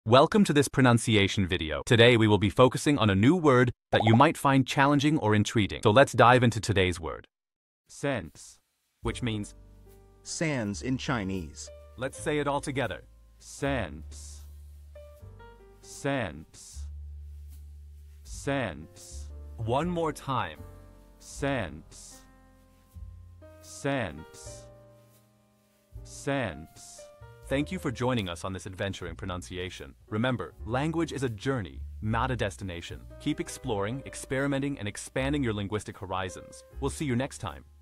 Welcome to this pronunciation video. Today we will be focusing on a new word that you might find challenging or intriguing. So let's dive into today's word. Sense, which means Sands in Chinese. let's say it all together. Sense. Sense. Sense. One more time. Sense. Sense. Sense. Thank you for joining us on this adventure in pronunciation. Remember, language is a journey, not a destination. Keep exploring, experimenting, and expanding your linguistic horizons. We'll see you next time.